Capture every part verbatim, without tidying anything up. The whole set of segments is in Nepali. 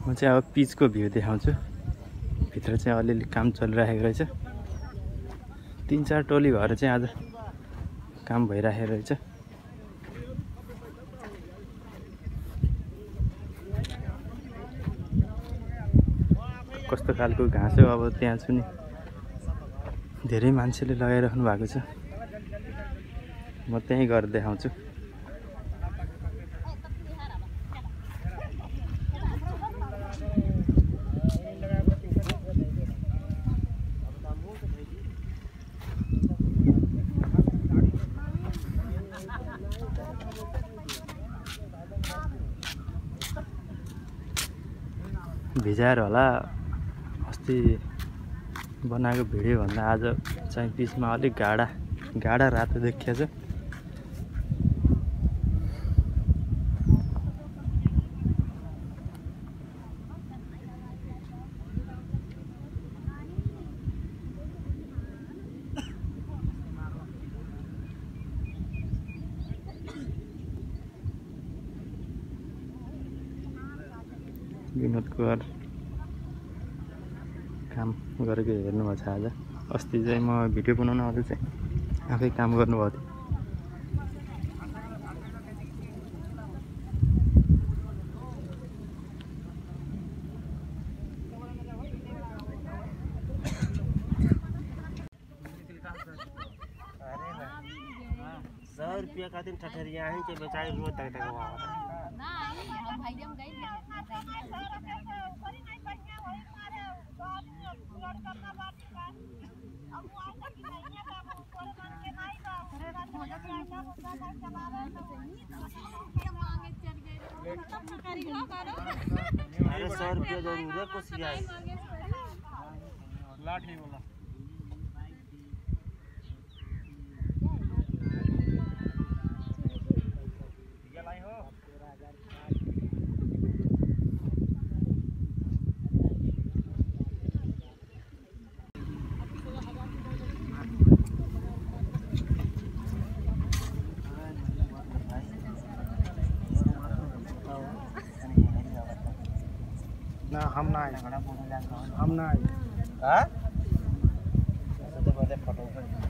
म चाहिँ अब पिचको भ्यू देखाउँछु। भित्र चाहिँ अलिअलि काम चलिरहेको रहेछ। तीन चार टोली भएर चाहिँ आज काम भइरहेको रहेछ। कस्तो खालको घाँस हो अब त्यहाँ छु नि, धेरै मान्छेले लगाइराख्नु भएको छ। म त्यहीँ गएर देखाउँछु। भिजाएर होला, अस्ति बनाएको भिडियो भन्दा आज चाहिँ पिचमा अलिक गाढा गाढा रातो देखिएको छ। विनोद कुमार काम गरेको हेर्नुभएको छ आज। अस्ति चाहिँ म भिडियो बनाउन आउँदा चाहिँ आफै काम गर्नुभएको थियो। सौ रुपया का दिन ठठरिया है के बेचारे रोज तक तक हुआ अरे सौ रुपया जरूर है कुछ लाठी बोला ना हम ना आए हम ना आए हाँ तो बड़े फोटो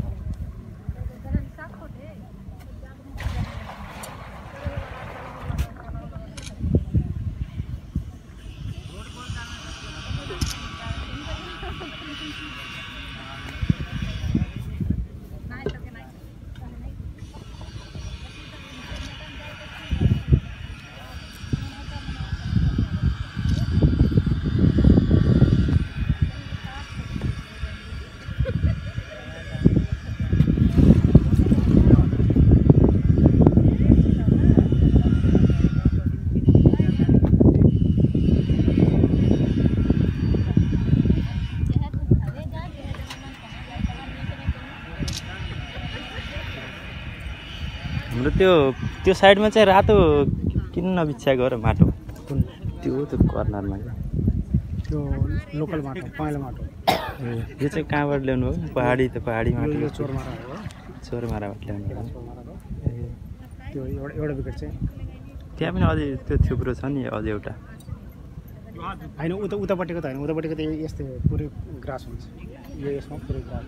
हाम्रो त्यो त्यो साइडमा चाहिँ रातो किन नबिछ्याएको र माटो त्यो त्यो कर्नरमा त्यो लोकल माटो पहेँलो माटो यो चाहिँ कहाँबाट ल्याउनु हो? पहाडी त पहाडी माटो चोरमारा हो चोरमाराबाट ल्याउनु हो। त्यो एउटा एउटा विकेट चाहिँ त्यहाँ पनि अझै त्यो थुप्रो छ नि अझै एउटा होइन उता उतापट्टिको त होइन उतापट्टिको त यस्तै पुरै ग्रास हुन्छ यो यसमा पुरै ग्रास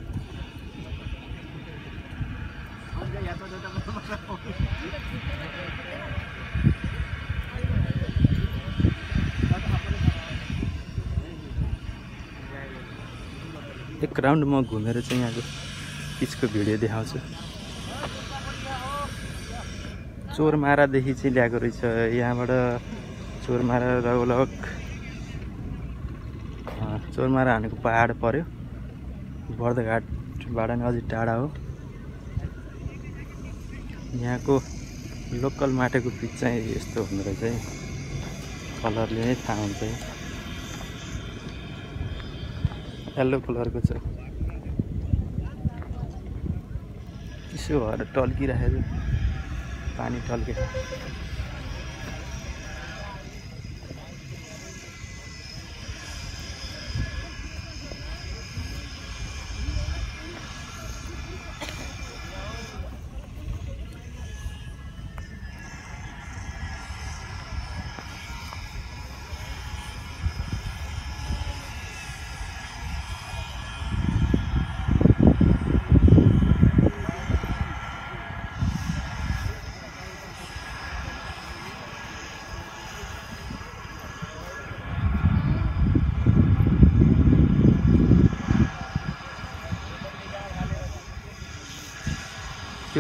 एक राउन्ड म घुमेर चाहिँ यहाँको पिचको भिडियो देखाउँछु। चोरमारादेखि चाहिँ ल्याएको रहेछ। यहाँबाट चोरमारा लगभग चोरमारा हानेको पहाड पर्यो, बर्दघाटबाट नि अझै टाढा हो। यहाँको लोकल माटोको पिच चाहिँ यस्तो हुँदो रहेछ है, कलरले नै थाहा हुन्छ है। येल्लो कलरको छ, यसो भएर टल्किरहेको छ, पानी टल्के।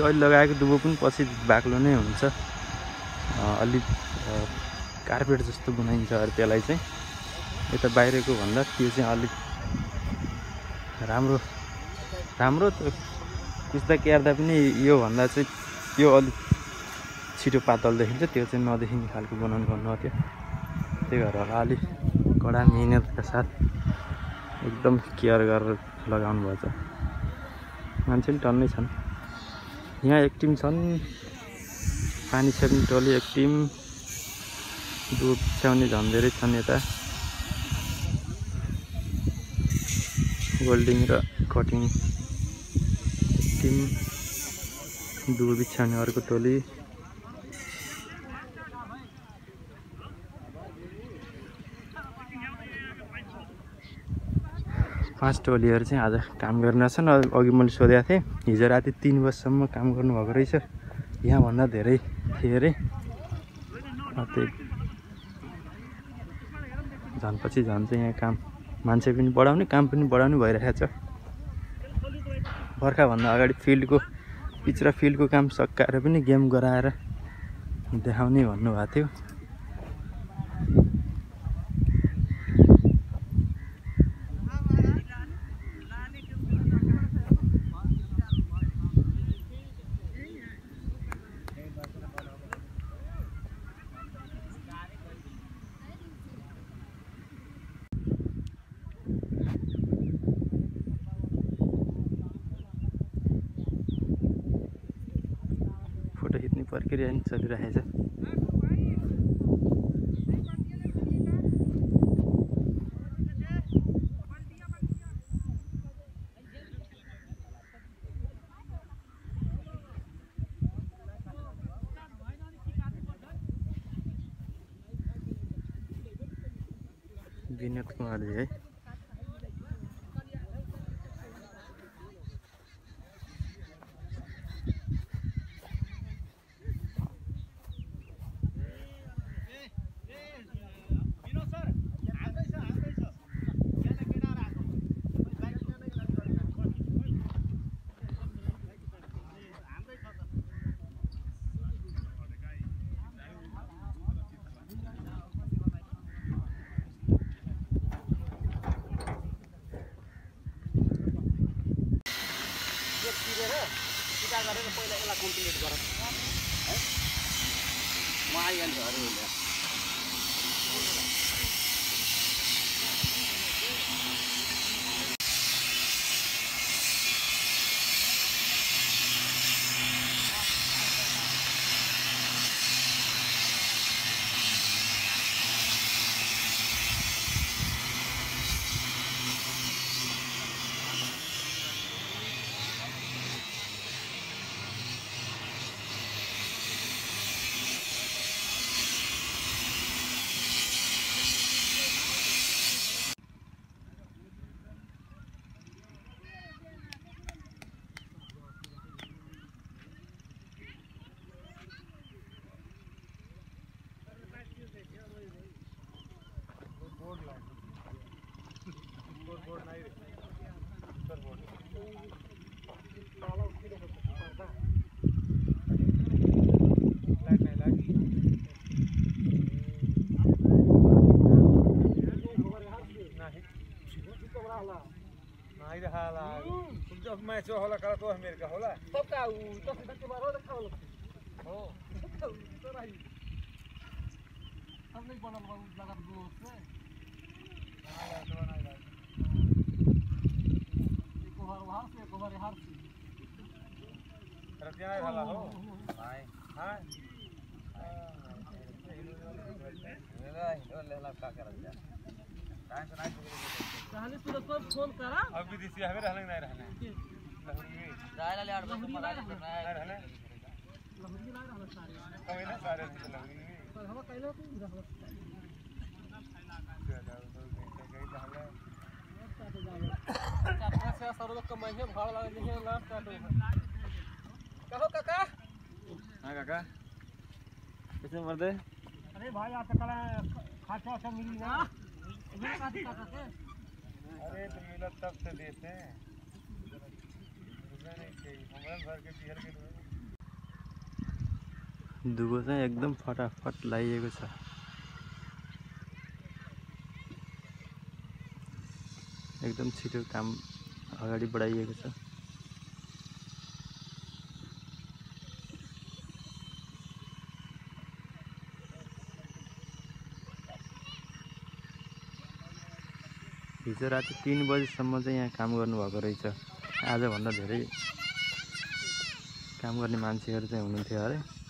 त्यो अहिले लगाएको दुबो पनि पछि बाक्लो नै हुन्छ। अलिक कार्पेट जस्तो बनाइन्छ अरे त्यसलाई चाहिँ। यता बाहिरको भन्दा त्यो चाहिँ अलिक राम्रो राम्रो त पुस्ता क्यार्दा पनि यो भन्दा चाहिँ यो अलिक छिटो पातल देखिन्छ, त्यो चाहिँ नदेखिने खालको बनाउनु पर्नु हो। त्यो त्यही भएर होला अलिक कडा मिहिनेतका साथ एकदम केयर गरेर लगाउनु भएछ। मान्छे पनि टन्नै छन् यहाँ, एक टिम छन्, पानी छेर्ने टोली एक टिम, दुध छ्याउने झन् धेरै छन्। यता वेल्डिङ र कटिङ टिम, दुध बिछ्याउने अर्को टोली। पाँच टोलीहरू चाहिँ आज काम गर्न छन्। अघि मैले सोधेको थिएँ, हिजो राति तीन बजीसम्म काम गर्नुभएको रहेछ। यहाँभन्दा धेरै थिए अरे। त्यही झन् पछि झन् चाहिँ यहाँ काम मान्छे पनि बढाउने, काम पनि बढाउने भइरहेको छ। बर्खाभन्दा अगाडि फिल्डको पिच र फिल्डको काम सकाएर पनि गेम गराएर देखाउने भन्नुभएको थियो। फोटो खिच्ने प्रक्रिया पनि चलिरहेछ। विनोद कुमारजी है। गरेर पहिला यसलाई कम्प्लिट गर है। म आइहाल्छु अरे हुन्छ। मैच होला करा तो अमेरिका होला तब का उ दस मिनट के बाद देखा होला हो तो रही हम नहीं बनल बा लगा दो से आया तो ना आया एक बार वहां से एक बार यहां से रतिया होला हो हाय हाय लेला लेला का करत जा टाइम से नहीं पहले तू तो फोन करा अब विदेशी हवे रहले नहीं रहले जायला ले आठ बजे मला रहले रहले लहरी ना रहले सारे कहीं ना सारे लहरी पर हम कहलो तू रहले चार से सरो का महीने भाड़ लगे नहीं लास्ट काटो कहो काका हां काका कैसे मर्दे अरे भाई आप कला खाचा से मिली ना ये काटी काका के अरे तो मिला तब से देते हैं नहीं चाहिए हमारे घर के बिहार के दुगो चाहिँ एकदम फटाफट लगाइएको छ। एकदम छिटो काम अगाडि बढाइएको छ। हिजो राति तीन बजीसम्म चाहिँ यहाँ काम गर्नुभएको रहेछ। आजभन्दा धेरै काम गर्ने मान्छेहरू चाहिँ हुनुहुन्थ्यो अरे।